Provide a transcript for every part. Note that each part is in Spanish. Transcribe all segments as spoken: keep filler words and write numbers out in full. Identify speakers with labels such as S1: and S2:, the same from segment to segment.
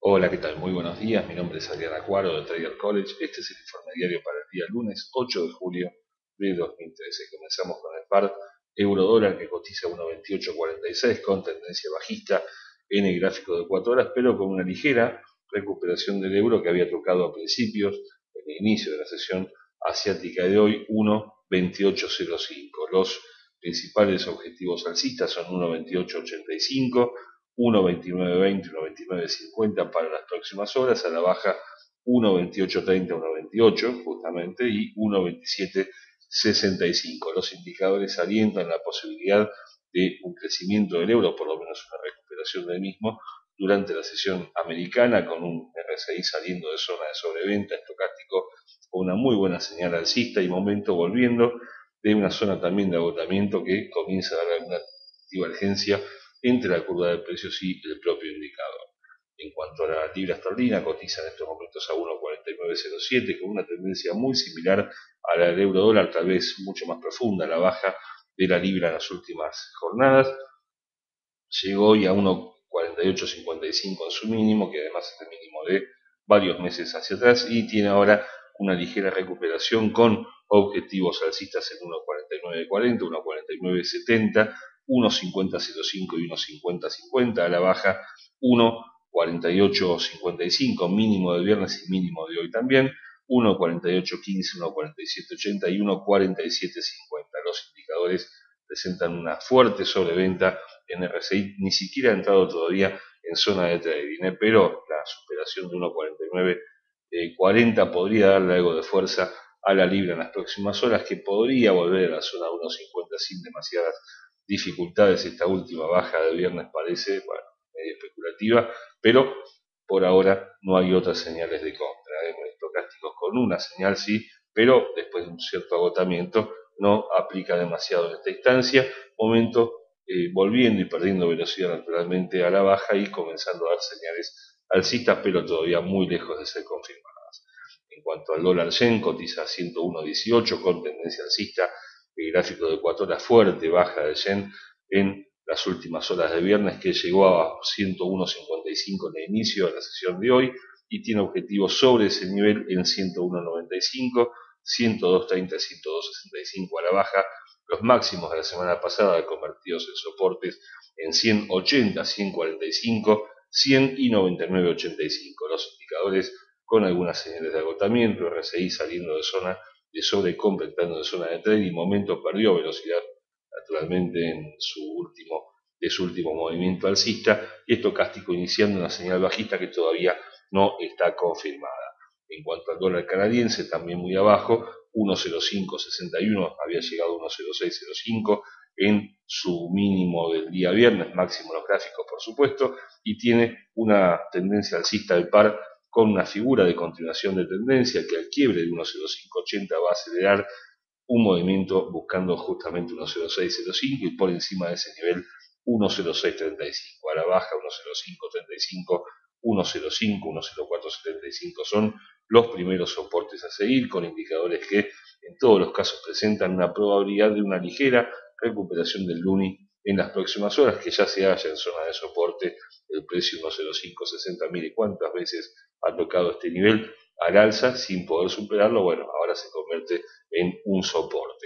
S1: Hola, ¿qué tal? Muy buenos días. Mi nombre es Adrián Acuaro de Trader College. Este es el informe diario para el día lunes ocho de julio de dos mil trece. Comenzamos con el par euro dólar que cotiza uno veintiocho cuarenta y seis con tendencia bajista en el gráfico de cuatro horas, pero con una ligera recuperación del euro que había tocado a principios, en el inicio de la sesión asiática de hoy, uno veintiocho cero cinco. Los principales objetivos alcistas son uno veintiocho ochenta y cinco, uno veintinueve veinte, uno veintinueve cincuenta para las próximas horas, a la baja uno veintiocho treinta, uno veintiocho justamente y uno veintisiete sesenta y cinco. Los indicadores alientan la posibilidad de un crecimiento del euro, por lo menos una recuperación del mismo, durante la sesión americana, con un R S I saliendo de zona de sobreventa estocástico con una muy buena señal alcista y momento volviendo de una zona también de agotamiento que comienza a dar alguna divergencia entre la curva de precios y el propio indicador. En cuanto a la libra esterlina, cotiza en estos momentos a uno cuarenta y nueve cero siete con una tendencia muy similar a la del euro dólar, tal vez mucho más profunda, la baja de la libra en las últimas jornadas. Llegó hoy a uno cuarenta y ocho cincuenta y cinco en su mínimo, que además es el mínimo de varios meses hacia atrás, y tiene ahora una ligera recuperación con objetivos alcistas en uno cuarenta y nueve cuarenta, uno cuarenta y nueve setenta, uno cincuenta cero cinco y uno cincuenta cincuenta, a la baja uno cuarenta y ocho cincuenta y cinco, mínimo del viernes y mínimo de hoy también, uno cuarenta y ocho quince, uno cuarenta y siete ochenta y uno cuarenta y siete cincuenta. Los indicadores presentan una fuerte sobreventa en R S I, ni siquiera ha entrado todavía en zona de trading, ¿eh? Pero la superación de uno cuarenta y nueve cuarenta podría darle algo de fuerza a la libra en las próximas horas, que podría volver a la zona uno cincuenta sin demasiadas dificultades. Esta última baja de viernes parece, bueno, medio especulativa, pero por ahora no hay otras señales de compra. ¿eh? Estocásticos con una señal sí, pero después de un cierto agotamiento no aplica demasiado en esta instancia. Momento eh, volviendo y perdiendo velocidad naturalmente a la baja y comenzando a dar señales alcistas, pero todavía muy lejos de ser confirmadas. En cuanto al dólar yen, cotiza a ciento uno dieciocho con tendencia alcista, el gráfico de cuatro horas fuerte baja del yen en las últimas horas de viernes, que llegó a ciento uno cincuenta y cinco en el inicio de la sesión de hoy y tiene objetivos sobre ese nivel en ciento uno noventa y cinco, ciento dos treinta, ciento dos sesenta y cinco a la baja. Los máximos de la semana pasada convertidos en soportes en ciento ochenta, ciento cuarenta y cinco, cien y noventa y nueve ochenta y cinco. Los indicadores con algunas señales de agotamiento, R S I saliendo de zona de sobrecompra, entrando de zona de trading, momento perdió velocidad naturalmente en su último, de su último movimiento alcista, y estocástico iniciando una señal bajista que todavía no está confirmada. En cuanto al dólar canadiense, también muy abajo, uno cero cinco sesenta y uno, había llegado a uno cero seis cero cinco en su mínimo del día viernes, máximo los gráficos por supuesto, y tiene una tendencia alcista del par con una figura de continuación de tendencia que al quiebre de uno cero cinco ochenta va a acelerar un movimiento buscando justamente uno cero seis cero cinco y por encima de ese nivel uno cero seis treinta y cinco, a la baja uno cero cinco treinta y cinco, uno cero cinco, uno cero cuatro setenta y cinco son los primeros soportes a seguir, con indicadores que en todos los casos presentan una probabilidad de una ligera recuperación del Luni en las próximas horas, que ya se halla en zona de soporte el precio uno cero cinco sesenta. Mire cuántas veces ha tocado este nivel al alza sin poder superarlo. Bueno, ahora se convierte en un soporte.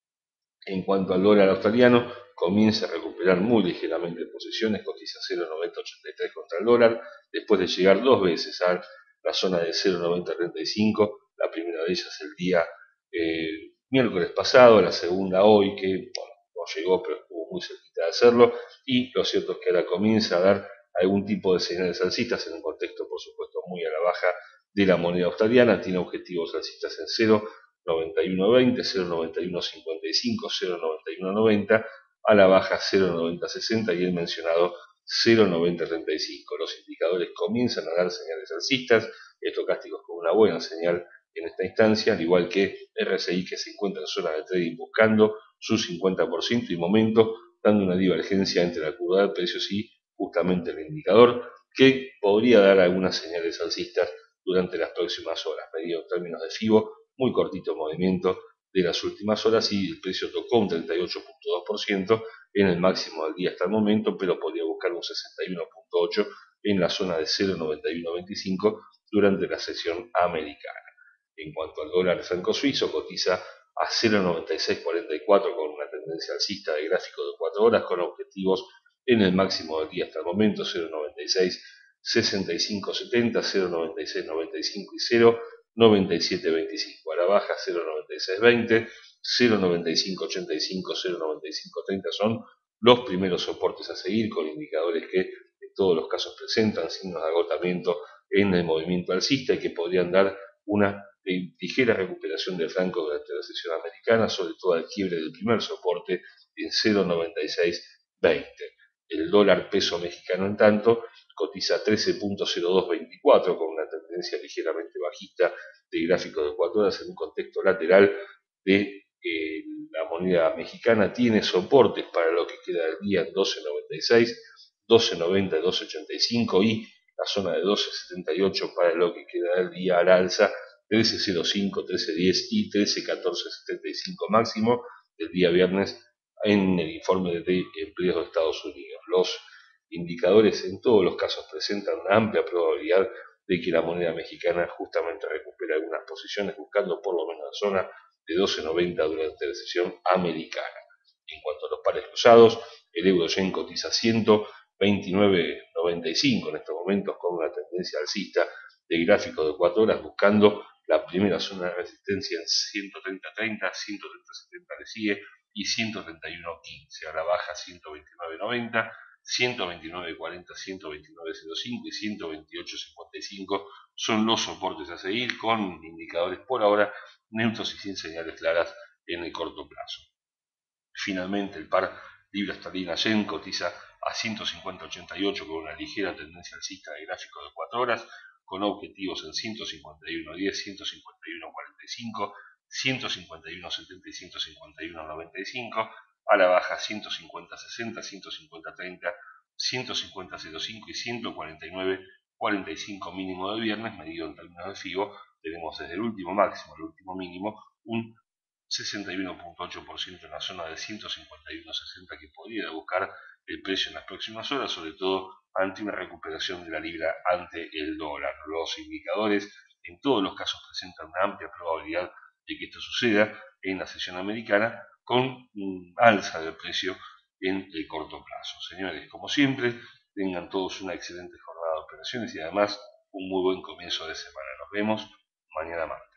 S1: En cuanto al dólar australiano, comienza a recuperar muy ligeramente posiciones, cotiza cero noventa ochenta y tres contra el dólar, después de llegar dos veces a la zona de cero noventa treinta y cinco, la primera de ellas el día eh, miércoles pasado, la segunda hoy, que bueno, no llegó pero estuvo muy cerquita de hacerlo, y lo cierto es que ahora comienza a dar algún tipo de señales alcistas en un contexto por supuesto muy a la baja de la moneda australiana, tiene objetivos alcistas en cero noventa y uno veinte, cero noventa y uno cincuenta y cinco, cero noventa y uno noventa, a la baja cero noventa sesenta y el mencionado cero noventa treinta y cinco. Los indicadores comienzan a dar señales alcistas, estocásticos con una buena señal en esta instancia, al igual que R S I que se encuentra en zona de trading buscando su cincuenta por ciento y momento dando una divergencia entre la curva de precios y justamente el indicador que podría dar algunas señales alcistas durante las próximas horas, medido en términos de FIBO, muy cortito movimiento de las últimas horas y el precio tocó un treinta y ocho punto dos por ciento en el máximo del día hasta el momento, pero podría buscar un sesenta y uno punto ocho por ciento en la zona de cero coma noventa y uno veinticinco durante la sesión americana. En cuanto al dólar franco suizo, cotiza a cero coma noventa y seis cuarenta y cuatro con una tendencia alcista de gráfico de cuatro horas con objetivos en el máximo del día hasta el momento cero coma noventa y seis sesenta y cinco setenta, cero coma noventa y seis noventa y cinco y cero coma noventa y siete veinticinco. A la baja cero coma noventa y seis veinte, cero coma noventa y cinco ochenta y cinco, cero coma noventa y cinco treinta son los primeros soportes a seguir, con indicadores que en todos los casos presentan signos de agotamiento en el movimiento alcista y que podrían dar una ligera recuperación del franco durante la sesión americana, sobre todo al quiebre del primer soporte en cero coma noventa y seis veinte. El dólar peso mexicano, en tanto, cotiza trece punto cero dos veinticuatro con una tendencia ligeramente bajista de gráfico de cuatro horas en un contexto lateral de eh, la moneda mexicana. Tiene soportes para lo que queda del día en doce noventa y seis, doce noventa, doce ochenta y cinco y la zona de doce setenta y ocho para lo que queda del día al alza, trece cero cinco, trece diez y trece catorce setenta y cinco máximo del día viernes en el informe de empleos de Estados Unidos. Los indicadores en todos los casos presentan una amplia probabilidad de que la moneda mexicana justamente recupere algunas posiciones, buscando por lo menos la zona de doce noventa durante la sesión americana. En cuanto a los pares cruzados, el euro-yen cotiza ciento veintinueve noventa y cinco en estos momentos con una tendencia alcista de gráfico de cuatro horas, buscando la primera zona de resistencia en ciento treinta treinta, ciento treinta setenta le sigue y ciento treinta y uno quince. A la baja ciento veintinueve noventa, ciento veintinueve cuarenta, ciento veintinueve cero cinco y ciento veintiocho cincuenta y cinco son los soportes a seguir, con indicadores por ahora neutros y sin señales claras en el corto plazo. Finalmente, el par libra esterlina yen cotiza a ciento cincuenta ochenta y ocho con una ligera tendencia alcista de gráfico de cuatro horas, con objetivos en ciento cincuenta y uno diez, ciento cincuenta y uno cuarenta y cinco, ciento cincuenta y uno setenta y ciento cincuenta y uno noventa y cinco. A la baja ciento cincuenta sesenta, ciento cincuenta treinta, ciento cincuenta cero cinco y ciento cuarenta y nueve cuarenta y cinco mínimo de viernes, medido en términos de FIBO. Tenemos desde el último máximo al último mínimo un sesenta y uno punto ocho por ciento en la zona de ciento cincuenta y uno sesenta que podría buscar el precio en las próximas horas, sobre todo ante una recuperación de la libra ante el dólar. Los indicadores en todos los casos presentan una amplia probabilidad de que esto suceda en la sesión americana, con un alza del precio en el corto plazo. Señores, como siempre, tengan todos una excelente jornada de operaciones y además un muy buen comienzo de semana. Nos vemos mañana martes.